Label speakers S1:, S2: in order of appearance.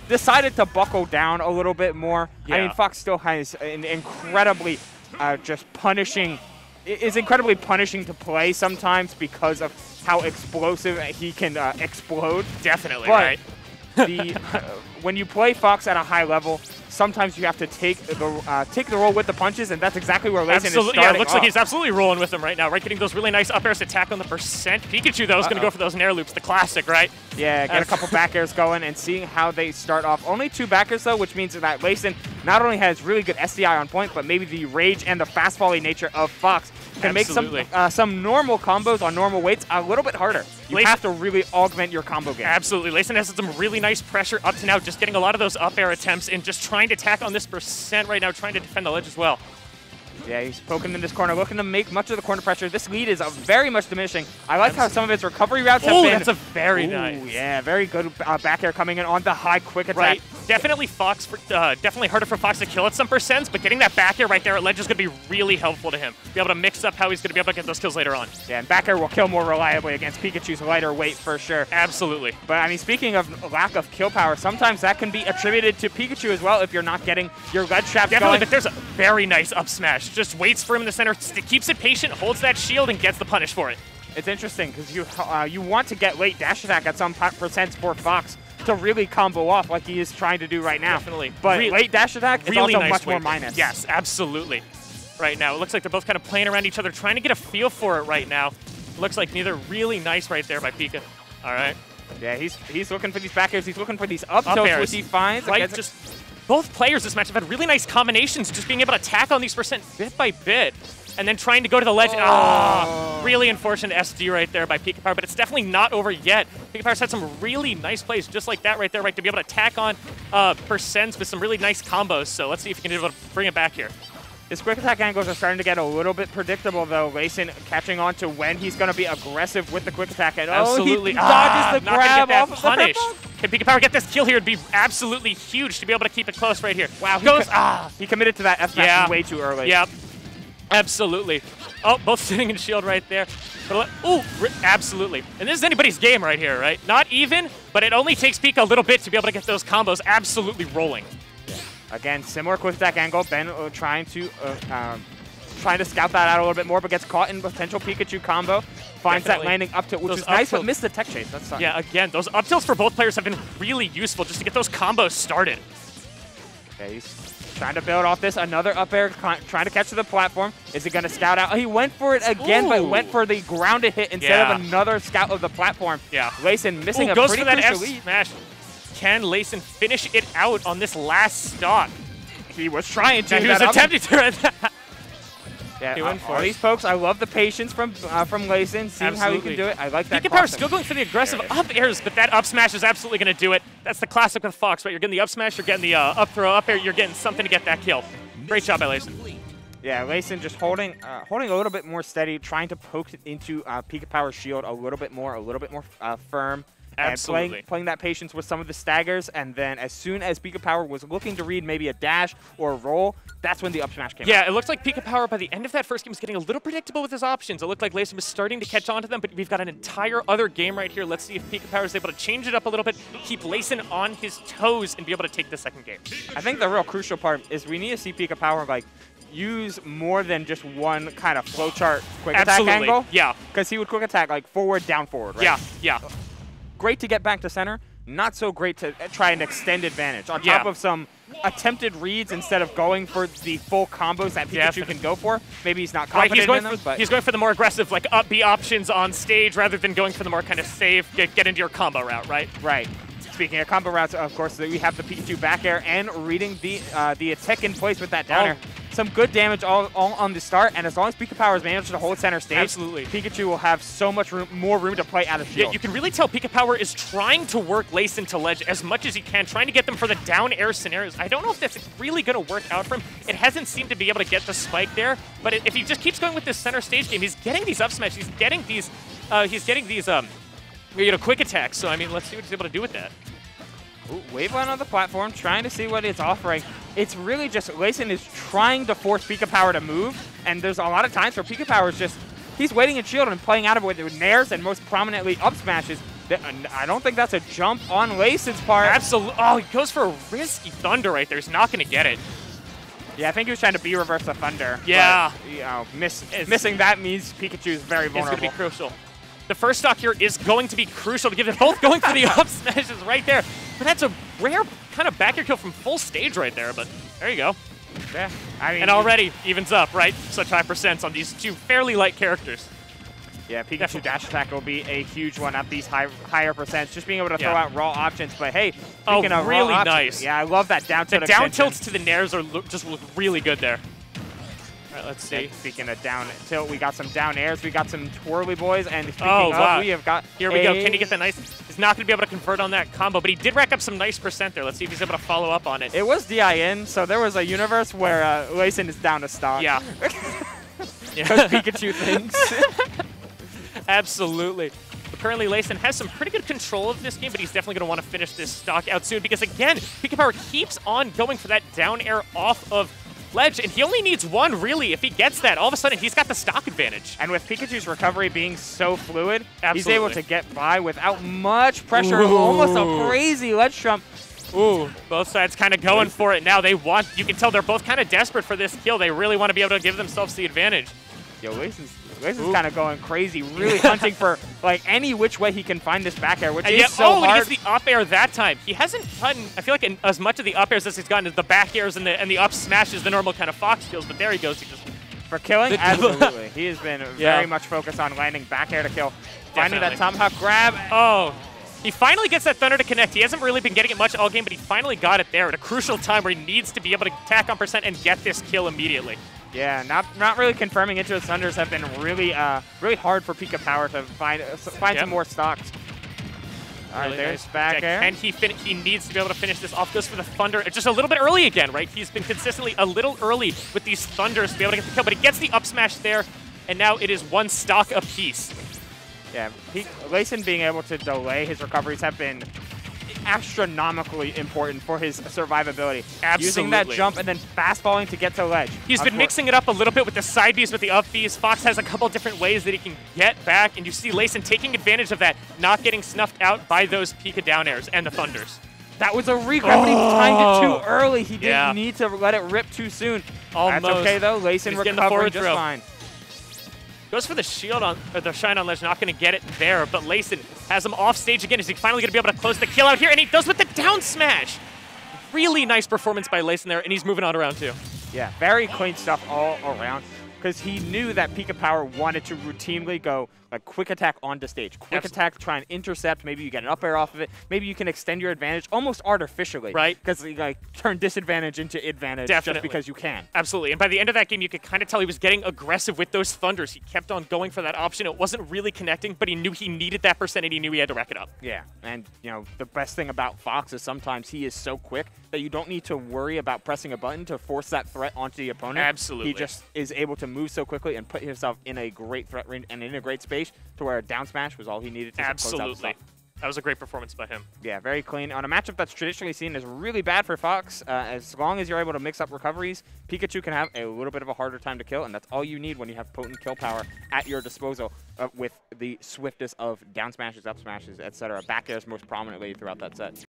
S1: decided to buckle down a little bit more.
S2: Yeah.
S1: I mean, Fox still has an incredibly just punishing, is incredibly punishing to play sometimes because of how explosive he can explode.
S2: Definitely,
S1: But
S2: right?
S1: when you play Fox at a high level, sometimes you have to take the roll with the punches, and that's exactly where Layson is starting.
S2: Yeah, it looks like
S1: off.
S2: he's absolutely rolling with him right now, right? Getting those really nice up airs to tackle on the percent. Pikachu, though, is going to go for those nair loops, the classic, right?
S1: Yeah, get a couple back airs going and seeing how they start off. Only 2 back airs, though, which means that Layson not only has really good SDI on point, but maybe the rage and the fast volley nature of Fox can make some normal combos on normal weights a little bit harder. You have to really augment your combo game.
S2: Absolutely. Layson has some really nice pressure up to now, just getting a lot of those up air attempts and just trying to tack on this percent right now, trying to defend the ledge as well.
S1: Yeah, he's poking in this corner, looking to make much of the corner pressure. This lead is very much diminishing. I like how some of its recovery routes have been.
S2: That's a very nice.
S1: Yeah, very good back air coming in on the high quick attack.
S2: Right. Definitely definitely harder for Fox to kill at some percents, but getting that back air right there at ledge is going to be really helpful to him. Be able to mix up how he's going to be able to get those kills later on.
S1: Yeah, and back air will kill more reliably against Pikachu's lighter weight for sure.
S2: Absolutely.
S1: But I mean, speaking of lack of kill power, sometimes that can be attributed to Pikachu as well if you're not getting your ledge traps
S2: Definitely,
S1: going.
S2: but there's a very nice up smash. Just waits for him in the center, keeps it patient, holds that shield, and gets the punish for it.
S1: It's interesting because you want to get late dash attack at some percents for Fox to really combo off like he is trying to do right now.
S2: Definitely.
S1: But late dash attack is
S2: really
S1: also
S2: nice
S1: much more minus.
S2: Yes, absolutely. Right now, it looks like they're both kind of playing around each other, trying to get a feel for it right now. Looks like neither really nice right there by Pika. All right.
S1: Yeah, he's looking for these back airs. He's looking for these up tilts, which he finds.
S2: Like just both players this match have had really nice combinations, just being able to tack on these percent bit by bit. And then trying to go to the ledge. Really unfortunate SD right there by Pika Power, but it's definitely not over yet. Pika Power's had some really nice plays just like that right there, right, to be able to tack on percents with some really nice combos. So let's see if he can be able to bring it back here.
S1: His quick attack angles are starting to get a little bit predictable, though. Layson catching on to when he's going to be aggressive with the quick attack. And
S2: absolutely.
S1: He dodges the grab off of
S2: punish.
S1: the
S2: Can Pika Power get this kill here? It'd be absolutely huge to be able to keep it close right here.
S1: Wow, he committed to that F-smash way too early.
S2: Yep. Absolutely. Oh, both sitting in shield right there. Oh, absolutely. And this is anybody's game right here, right? Not even, but it only takes Pika a little bit to be able to get those combos absolutely rolling.
S1: Again, similar quick attack angle. Ben trying to scout that out a little bit more, but gets caught in potential Pikachu combo. Finds that landing up tilt, which is nice, but missed the tech chase. That's sucks.
S2: Yeah, again, those up tilts for both players have been really useful just to get those combos started.
S1: Okay, he's trying to build off this. Another up air, trying to catch to the platform. Is he going to scout out? He went for it again, but went for the grounded hit instead of another scout of the platform.
S2: Yeah.
S1: Layson missing a
S2: goes
S1: pretty
S2: for that
S1: crucial lead.
S2: Smash. Can Layson finish it out on this last stock?
S1: He was trying to.
S2: Yeah, he was attempting to.
S1: Yeah, all these folks, I love the patience from Layson, seeing how he can do it. I like that.
S2: Pika Power still going for the aggressive up airs, but that up smash is absolutely going to do it. That's the classic with Fox, right? You're getting the up smash, you're getting the up throw, up air, you're getting something to get that kill. Great job by Layson.
S1: Yeah, Layson just holding a little bit more steady, trying to poke into Pika Power's shield a little bit more firm.
S2: Absolutely.
S1: And playing that patience with some of the staggers, and then as soon as Pika Power was looking to read maybe a dash or a roll, that's when the up smash came out.
S2: Yeah, it looked like Pika Power by the end of that first game was getting a little predictable with his options. It looked like Layson was starting to catch on to them, but we've got an entire other game right here. Let's see if Pika Power is able to change it up a little bit, keep Layson on his toes, and be able to take the second game.
S1: I think the real crucial part is we need to see Pika Power use more than just one kind of flowchart quick attack angle.
S2: Yeah.
S1: Because he would quick attack forward, down, forward, right?
S2: Yeah, yeah.
S1: Great to get back to center, not so great to try an extend advantage. On top of some attempted reads instead of going for the full combos that Pikachu can go for. Maybe he's not confident in them, but
S2: he's going for the more aggressive, up B options on stage rather than going for the more kind of safe, get into your combo route, right?
S1: Right. Speaking of combo routes, of course, we have the Pikachu back air and reading the attack in place with that down air. Some good damage all on the start, and as long as Pika Power has managed to hold center stage, Pikachu will have so much more room to play out of shield.
S2: Yeah, you can really tell Pika Power is trying to work Layson to ledge as much as he can, trying to get them for the down air scenarios. I don't know if that's really going to work out for him. It hasn't seemed to be able to get the spike there, but if he just keeps going with this center stage game, he's getting these up smash, he's getting these quick attacks. So I mean, let's see what he's able to do with that.
S1: Ooh, Waveland on the platform, trying to see what it's offering. It's really just Layson is trying to force Pika Power to move, and there's a lot of times where Pika Power is just, he's waiting in shield and playing out of it with nairs and most prominently up smashes, I don't think that's a jump on Layson's part.
S2: Absolutely. Oh, he goes for a risky Thunder right there. He's not going to get it.
S1: Yeah, I think he was trying to B-reverse the Thunder.
S2: Yeah.
S1: But, you know, missing that means Pikachu is very vulnerable.
S2: It's going to be crucial. The first stock here is going to be crucial to give them both going for the up smashes right there. But that's a rare kind of back air kill from full stage right there. But there you go.
S1: Yeah, I mean,
S2: and already evens up, right? Such high percents on these two fairly light characters.
S1: Yeah, Pikachu dash attack will be a huge one at these higher percents. Just being able to throw out raw options. But hey, speaking of
S2: really
S1: raw
S2: nice.
S1: Options, yeah, I love that down tilt.
S2: The down tilts to the nairs are just look really good there. All right, let's see.
S1: And speaking of down tilt, we got some down airs, we got some twirly boys, and speaking
S2: wow.
S1: we have got
S2: Here we go. Can he get the nice? He's not going to be able to convert on that combo, but he did rack up some nice percent there. Let's see if he's able to follow up on it.
S1: It was DIN, so there was a universe where Layson is down to stock.
S2: Yeah.
S1: Because Pikachu thinks.
S2: Absolutely. But currently, Layson has some pretty good control of this game, but he's definitely going to want to finish this stock out soon because, again, Pika Power keeps on going for that down air off of ledge, and he only needs one, really. If he gets that, all of a sudden, he's got the stock advantage.
S1: And with Pikachu's recovery being so fluid,
S2: Absolutely.
S1: he's able to get by without much pressure. Ooh. Almost a crazy ledge jump.
S2: Ooh, both sides kind of going for it now. You can tell they're both kind of desperate for this kill. They really want to be able to give themselves the advantage.
S1: Yo, Layson's kind of going crazy, really hunting for like any which way he can find this back air, which is so hard.
S2: And he gets the up air that time. He hasn't gotten, I feel like, as much of the up airs as he's gotten is the back airs and the up smashes, the normal kind of Fox kills. But there he goes. He just
S1: for killing, absolutely. He has been very much focused on landing back air to kill, finding that tomahawk grab.
S2: Oh. He finally gets that Thunder to connect. He hasn't really been getting it much all game, but he finally got it there at a crucial time where he needs to be able to attack on percent and get this kill immediately.
S1: Yeah, not really confirming into his Thunders have been really really hard for Pika Power to find some more stocks. All right, there's back air.
S2: And he needs to be able to finish this off. Goes for the Thunder. It's just a little bit early again, right? He's been consistently a little early with these Thunders to be able to get the kill, but he gets the up smash there, and now it is one stock apiece.
S1: Yeah, Layson being able to delay his recoveries have been astronomically important for his survivability.
S2: Absolutely.
S1: Using that jump and then fast falling to get to ledge.
S2: He's been mixing it up a little bit with the side Bs, with the up Bs. Fox has a couple different ways that he can get back, and you see Layson taking advantage of that, not getting snuffed out by those Pika down airs and the Thunders.
S1: That was a regrab, but he timed it too early. He didn't need to let it rip too soon.
S2: Almost.
S1: That's okay, though. Layson recovering just fine.
S2: Goes for the shield on, or the shine on ledge, not going to get it there, but Layson has him off stage again. Is he finally going to be able to close the kill out here? And he does with the down smash. Really nice performance by Layson there, and he's moving on around two.
S1: Yeah, very clean stuff all around. Because he knew that Pika Power wanted to routinely go like quick attack onto stage. Quick attack to try and intercept. Maybe you get an up air off of it. Maybe you can extend your advantage almost artificially.
S2: Right.
S1: Because you like turn disadvantage into advantage just because you can.
S2: Absolutely. And by the end of that game, you could kind of tell he was getting aggressive with those Thunders. He kept on going for that option. It wasn't really connecting, but he knew he needed that percent and he knew he had to rack it up.
S1: Yeah. And, you know, the best thing about Fox is sometimes he is so quick that you don't need to worry about pressing a button to force that threat onto the opponent.
S2: Absolutely.
S1: He just is able to move so quickly and put himself in a great threat range and in a great space to where a down smash was all he needed to close out the stock.
S2: That was a great performance by him.
S1: Yeah, very clean. On a matchup that's traditionally seen as really bad for Fox, as long as you're able to mix up recoveries, Pikachu can have a little bit of a harder time to kill, and that's all you need when you have potent kill power at your disposal with the swiftest of down smashes, up smashes, etc. Back airs most prominently throughout that set.